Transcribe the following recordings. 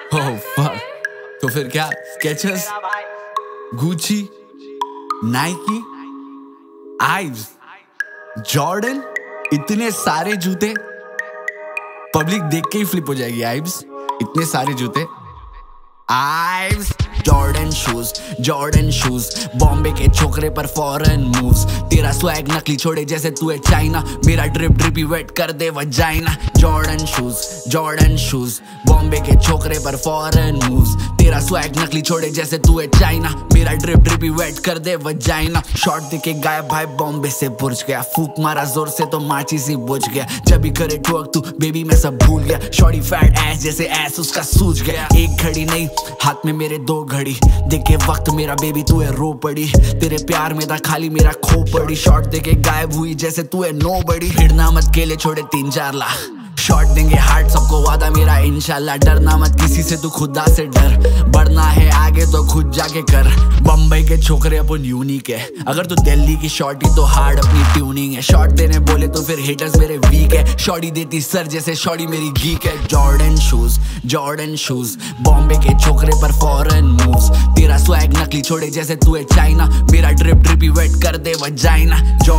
Oh fuck. तो फिर क्या स्केचर्स, गुची, नाइकी, आइव्स, जॉर्डन, इतने सारे जूते। पब्लिक देख के ही फ्लिप हो जाएगी। आइव्स, इतने सारे जूते। आइव्स, जॉर्डन शूज, बॉम्बे के छोकरे पर फॉरेन मूव्स। तेरा स्वैग नकली छोड़े जैसे तू है चाइना, मेरा ड्रिप ड्रिपी वेट कर दे वजाइना। जॉर्डन शूज, बॉम्बे के छोकरे पर फॉरेन मूव्स। तेरा स्वैग नकली छोड़े जैसे तू है चाइना, मेरा ड्रिप ड्रिपी वेट कर दे वजाइना। शॉट देके गायब भाई बॉम्बे से बुझ गया, फूक मारा जोर से तो माचिस ही बुझ गया। जब भी करे ट्वर्क तू बेबी मैं सब भूल गया। शॉर्टी फैट एस जैसे एस उसका सूझ गया। एक घड़ी नहीं हाथ में मेरे दो घड़ी, देखे वक्त मेरा बेबी तू है रो पड़ी। तेरे प्यार में था खाली मेरा खो पड़ी। शॉट देके गायब हुई जैसे तू है नो बड़ी। भिड़ना मत केले छोड़े 3-4 लाख, शॉट देंगे हार्ट सबको वादा मेरा इंशाल्लाह। डरना मत किसी से, तू खुदा से डर। बढ़ना है आगे तो खुद जाके कर। बम्बई के छोकरे अपन यूनिक है, अगर तू दिल्ली की शॉर्टी तो हार्ड अपनी ट्यूनिंग है। शॉट देने बोले तो फिर हेटर्स मेरे वीक है। शॉर्टी देती सर जैसे शॉर्टी मेरी गीक है। जॉर्डन शूज, बॉम्बे के छोकरे पर फॉरेन मूव्स। तेरा स्वैग नकली छोड़े जैसे तू है चाइना, मेरा ड्रिप ड्रिपी वेट कर दे वजाइना।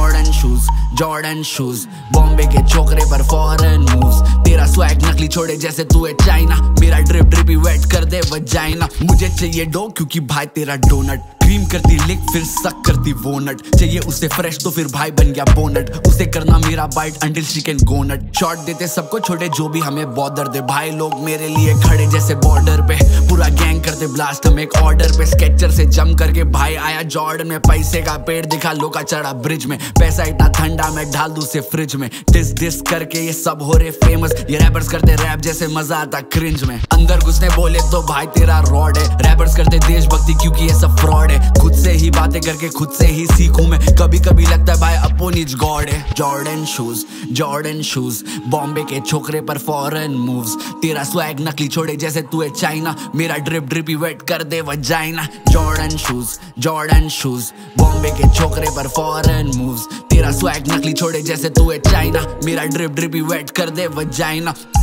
जॉर्डन शूज, बॉम्बे के छोकरे पर फॉरेन मूव्स। तेरा स्वैग नकली छोड़े जैसे तू है चाइना, मेरा ड्रिप ड्रिपी वेट कर दे वजाइना। मुझे चाहिए डो क्योंकि भाई तेरा डोनट, क्रीम करती लिक फिर सक करती वो नट। चाहिए उसे फ्रेश तो फिर भाई बन गया बोनट, उसे करना मेरा bite until she can go nut. Shot देते सबको छोटे जो भी हमें बॉदर दे, भाई लोग मेरे लिए खड़े जैसे बॉर्डर पे। पूरा गैंग करते ब्लास्ट हम एक ऑर्डर पे। स्केचर से जम करके भाई आया जॉर्डन में, पैसे का पेड़ दिखा लोका चढ़ा ब्रिज में। पैसा इतना ठंडा मैं ढाल दूं से फ्रिज में। डिस करके ये सब हो रहे फेमस, ये रैपर्स करते रैप जैसे मजा आता क्रिंज में। अंदर घुसने बोले तो भाई तेरा रॉड है, रैपर्स करते देशभक्ति क्योंकि ये सब फ्रॉड है। खुद से ही बातें करके खुद से ही सीखूं मैं, कभी कभी लगता है भाई अपन इज गॉड है। जॉर्डन शूज, बॉम्बे के छोकरे पर फॉरेन मूव्स। तेरा स्वैग नकली छोड़े जैसे तू है चाइना, मेरा ड्रिप ड्रिपी वेट कर दे वजाइना। जॉर्डन शूज, बॉम्बे के छोकरे पर फॉरेन मूव्स। तेरा स्वैग नकली छोड़े जैसे तू है चाइना, मेरा ड्रिप ड्रिपी वेट कर दे वजाइना।